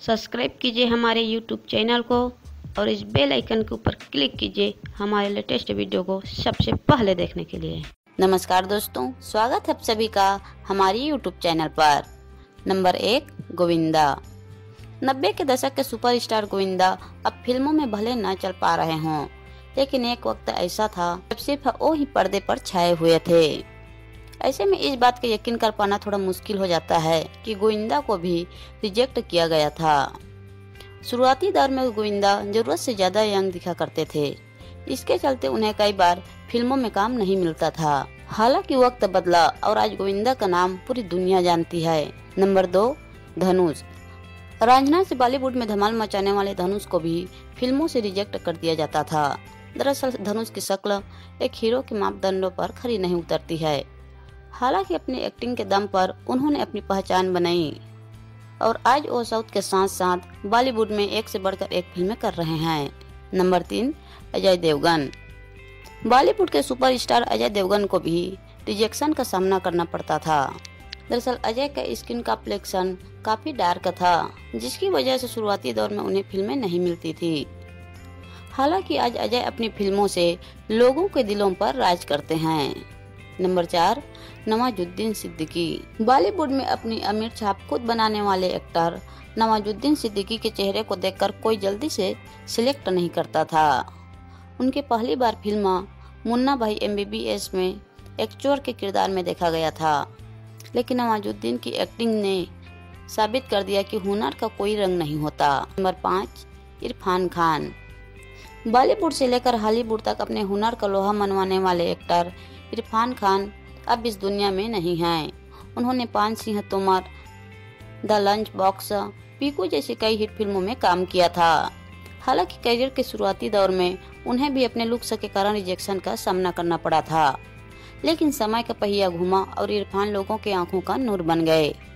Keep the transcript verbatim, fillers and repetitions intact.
Subscribe कीजिए हमारे YouTube channel को और इस बेल आइकन के ऊपर क्लिक कीजिए हमारे लेटेस्ट वीडियो को सबसे पहले देखने के लिए। नमस्कार दोस्तों, स्वागत है आप सभी का हमारी यूट्यूब चैनल पर। नंबर एक, गोविंदा। नब्बे के दशक के सुपरस्टार गोविंदा अब फिल्मों में भले न चल पा रहे हों, लेकिन एक वक्त ऐसा था जब सिर्फ वो ही पर्दे पर छाए हुए थे। ऐसे में इस बात का यकीन कर पाना थोड़ा मुश्किल हो जाता है कि गोविंदा को भी रिजेक्ट किया गया था। शुरुआती दौर में गोविंदा जरूरत से ज्यादा यंग दिखा करते थे, इसके चलते उन्हें कई बार फिल्मों में काम नहीं मिलता था। हालांकि वक्त बदला और आज गोविंदा का नाम पूरी दुनिया जानती है। नंबर दो, धनुष। रांझना से बॉलीवुड में धमाल मचाने वाले धनुष को भी फिल्मों से रिजेक्ट कर दिया जाता था। दरअसल धनुष की शक्ल एक हीरो के मापदंडों पर खरी नहीं उतरती है। हालांकि अपनी एक्टिंग के दम पर उन्होंने अपनी पहचान बनाई और आज वो साउथ के साथ साथ बॉलीवुड में एक से बढ़कर एक फिल्में कर रहे हैं। नंबर तीन, अजय देवगन। बॉलीवुड के सुपरस्टार अजय देवगन को भी रिजेक्शन का सामना करना पड़ता था। दरअसल अजय का स्किन कॉम्प्लेक्शन काफी डार्क था, जिसकी वजह से शुरुआती दौर में उन्हें फिल्में नहीं मिलती थी। हालांकि आज अजय अपनी फिल्मों से लोगों के दिलों पर राज करते हैं। नंबर चार, नवाजुद्दीन सिद्दीकी। बॉलीवुड में अपनी अमीर छाप खुद बनाने वाले एक्टर नवाजुद्दीन सिद्दीकी के चेहरे को देखकर कोई जल्दी से सिलेक्ट नहीं करता था। उनके पहली बार फिल्म मुन्ना भाई एम बी बी एस में एक चोर के किरदार में देखा गया था, लेकिन नवाजुद्दीन की एक्टिंग ने साबित कर दिया कि हुनर का कोई रंग नहीं होता। नंबर पाँच, इरफान खान। बॉलीवुड से लेकर हॉलीवुड तक अपने हुनर का लोहा मनवाने वाले एक्टर इरफान खान अब इस दुनिया में नहीं हैं। उन्होंने Paan Singh Tomar, the lunch box, Piku जैसी कई हिट फिल्मों में काम किया था। हालांकि करियर के शुरुआती दौर में उन्हें भी अपने लुक्स के कारण रिजेक्शन का सामना करना पड़ा था, लेकिन समय का पहिया घुमा और इरफान लोगों की आंखों का नूर बन गए।